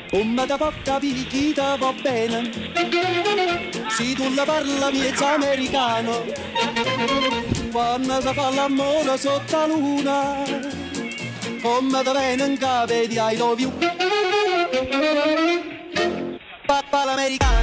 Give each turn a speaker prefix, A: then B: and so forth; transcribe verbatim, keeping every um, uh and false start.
A: Come da porta picchita va bene, se tu la parla miezza americano, quando si fa l'amore sotto la luna, come da viene in capo di I love you. Papà l'americano.